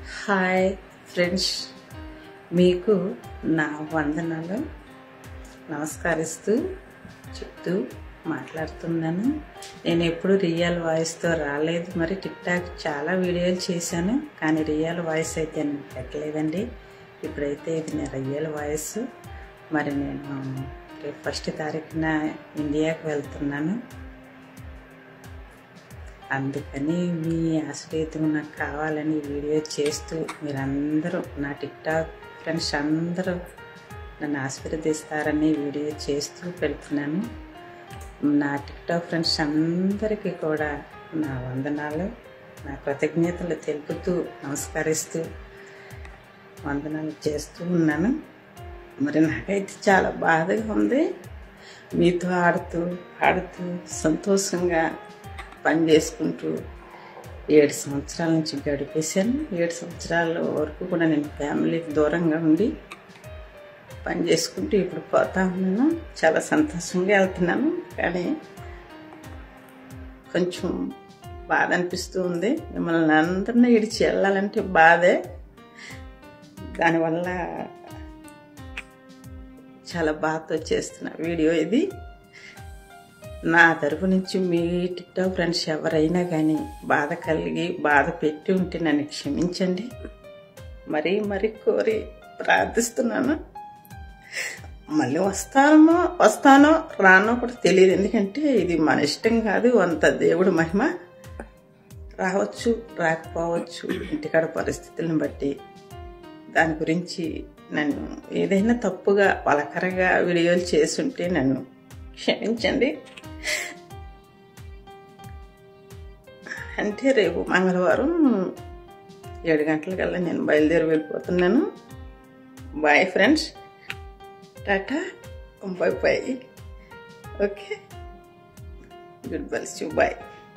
Hi friends, మీకు నా వందనాలు నమస్కరిస్తూ చెప్తూ మాట్లాడుతున్నాను. నేను ఎప్పుడు రియల్ వాయిస్తో రాలేదు. మరి టిక్ టాక్ చాలా వీడియోలు చేశాను, కానీ రియల్ వాయిస్ అయితే నేను పెట్టలేదండి. ఇప్పుడైతే ఇది నా రియల్ వాయిస్. మరి నేను రేపు 1 తారీఖున ఇండియాకి వెళ్తున్నాను. అందుకని మీ ఆశీర్వాదం నాకు కావాలని వీడియో చేస్తూ మీరందరూ నా టిక్ టాక్ ఫ్రెండ్స్ అందరూ నన్ను ఆశీర్వదిస్తారని వీడియో చేస్తూ పెడుతున్నాను. నా టిక్ టాక్ ఫ్రెండ్స్ అందరికీ కూడా నా వందనాలు, నా కృతజ్ఞతలు తెలుపుతూ నమస్కరిస్తూ వందనాలు చేస్తూ ఉన్నాను. మరి నాకైతే చాలా బాధగా ఉంది. మీతో ఆడుతూ పాడుతూ సంతోషంగా పని చేసుకుంటూ 7 సంవత్సరాల నుంచి గడిపేశాను. 7 సంవత్సరాల వరకు కూడా నేను ఫ్యామిలీకి దూరంగా ఉండి పని చేసుకుంటూ ఇప్పుడు పోతా ఉన్నాను. చాలా సంతోషంగా వెళ్తున్నాను, కానీ కొంచెం బాధ అనిపిస్తూ ఉంది. మిమ్మల్ని అందరినీ ఇడిచి వెళ్ళాలంటే బాధే. దానివల్ల చాలా బాధతో చేస్తున్న వీడియో ఇది. నా తరపు నుంచి మీ టిక్ టాక్ ఫ్రెండ్స్ ఎవరైనా కానీ బాధ కలిగి బాధ పెట్టి ఉంటే నన్ను క్షమించండి. మరీ కోరి ప్రార్థిస్తున్నాను. మళ్ళీ వస్తానో రానో కూడా తెలియదు, ఎందుకంటే ఇది మన ఇష్టం కాదు, అంత దేవుడు మహిమ. రావచ్చు రాకపోవచ్చు, ఇంటికాడ పరిస్థితులను బట్టి. దాని గురించి నన్ను ఏదైనా తప్పుగా వలకరగా వీడియోలు చేసుంటే నన్ను క్షమించండి. అంటే రేపు మంగళవారం 7 గంటలకల్లా నేను బయలుదేరి వెళ్ళిపోతున్నాను. Bye friends, tata, bye. Okay, good byes you, bye.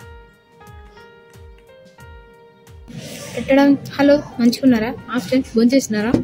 పెట్టడం. హలో, మంచిగున్నారా? ఫ్రెండ్స్ భోంచేసినారా?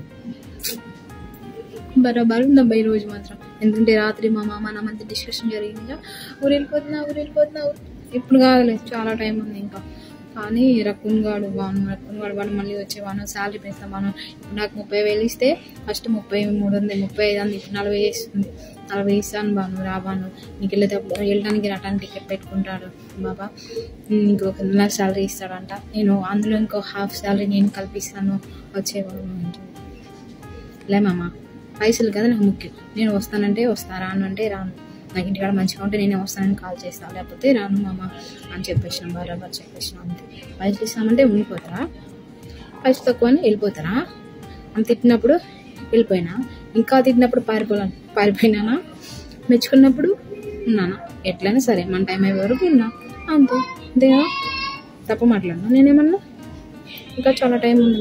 బరాబర్ ఉందబ్బా ఈరోజు మాత్రం. ఎందుకంటే రాత్రి మా మామ నా మధ్య డిస్కషన్ జరిగింది. ఊరు వెళ్ళిపోతున్నా. ఇప్పుడు కాదులేదు, చాలా టైం ఉంది ఇంకా. కానీ రకున్ గాడు వాడు మళ్ళీ వచ్చేవాను, శాలరీ పెంచుతాను. ఇప్పుడు నాకు 30,000 ఇస్తే ఫస్ట్ 33 35 అంది, ఇప్పుడు 40 చేస్తుంది. 40 ఇస్తాను బాను, రాబాను. నీకు వెళ్ళడానికి రావడానికి టికెట్ పెట్టుకుంటాడు బాబా. ఇంకొక 1 నెల శాలరీ ఇస్తాడంట. నేను అందులో ఇంకో హాఫ్ శాలరీ నేను కల్పిస్తాను, వచ్చేవాను అంటే. లే మామ, పైసలు కదా నాకు ముఖ్యం. నేను వస్తానంటే వస్తా, రాను అంటే రాను. నాకు ఇంటికాడ మంచిగా ఉంటే నేనే వస్తానని కాల్ చేస్తాను, లేకపోతే రాను మామ అని చెప్పేసిన. బరాబర్ చెప్పేసిన. అంతే. పైసలు ఇస్తామంటే ఉండిపోతారా? పైసలు తక్కువ అని వెళ్ళిపోతారా? అని తిట్టినప్పుడు వెళ్ళిపోయినా, ఇంకా తిట్టినప్పుడు పారిపోయినానా? మెచ్చుకున్నప్పుడు ఉన్నానా? ఎట్లయినా సరే మన టైం అయ్యే వరకు ఉన్నా, అంతేగా. తప్పు మాట్లాడినా నేనేమన్నా? ఇంకా చాలా టైం ఉంది.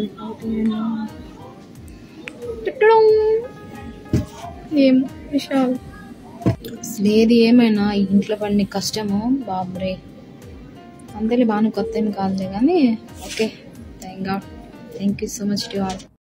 తిట్టడం ఏమో విషయాలు లేదు. ఏమైనా ఇంట్లో పడిన కష్టము బాబురే. అంతేలే, బాగా కొత్త ఏం కాదులే కానీ. Okay, thank you so much to all.